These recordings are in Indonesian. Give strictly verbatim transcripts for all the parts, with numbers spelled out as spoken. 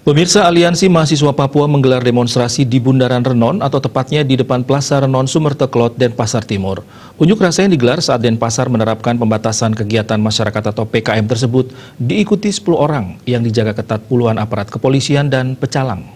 Pemirsa, Aliansi Mahasiswa Papua menggelar demonstrasi di Bundaran Renon atau tepatnya di depan Plaza Renon Sumerteklot, Denpasar Timur. Unjuk rasa yang digelar saat Denpasar menerapkan pembatasan kegiatan masyarakat atau P K M tersebut diikuti sepuluh orang yang dijaga ketat puluhan aparat kepolisian dan pecalang.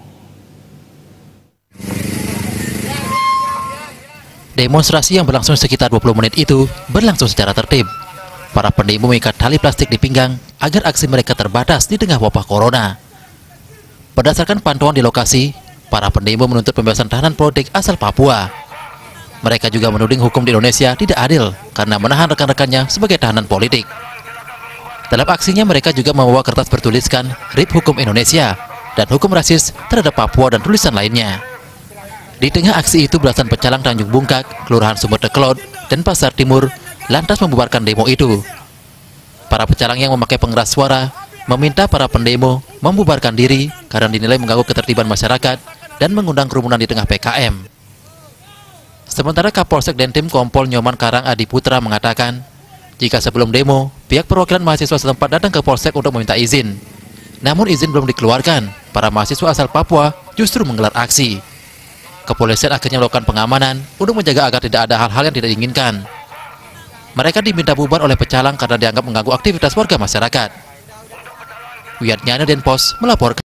Demonstrasi yang berlangsung sekitar dua puluh menit itu berlangsung secara tertib. Para pendemo mengikat tali plastik di pinggang agar aksi mereka terbatas di tengah wabah corona. Berdasarkan pantauan di lokasi, para pendemo menuntut pembebasan tahanan politik asal Papua. Mereka juga menuding hukum di Indonesia tidak adil karena menahan rekan-rekannya sebagai tahanan politik. Dalam aksinya mereka juga membawa kertas bertuliskan R I P Hukum Indonesia dan hukum rasis terhadap Papua dan tulisan lainnya. Di tengah aksi itu belasan pecalang Tanjung Bungkak, Kelurahan Sumerteklot, dan Pasar Timur lantas membubarkan demo itu. Para pecalang yang memakai pengeras suara meminta para pendemo membubarkan diri karena dinilai mengganggu ketertiban masyarakat dan mengundang kerumunan di tengah P K M. Sementara Kapolsek Dentim Kompol Nyoman Karang Adi Putra mengatakan, jika sebelum demo, pihak perwakilan mahasiswa setempat datang ke Polsek untuk meminta izin. Namun izin belum dikeluarkan, para mahasiswa asal Papua justru menggelar aksi. Kepolisian akhirnya melakukan pengamanan untuk menjaga agar tidak ada hal-hal yang tidak diinginkan. Mereka diminta bubar oleh pecalang karena dianggap mengganggu aktivitas warga masyarakat. Wiyatnyana Denpos melaporkan.